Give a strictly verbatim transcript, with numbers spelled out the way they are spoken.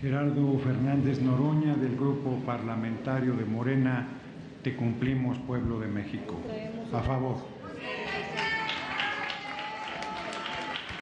Gerardo Fernández Noroña, del Grupo Parlamentario de Morena, Te Cumplimos, Pueblo de México. A favor.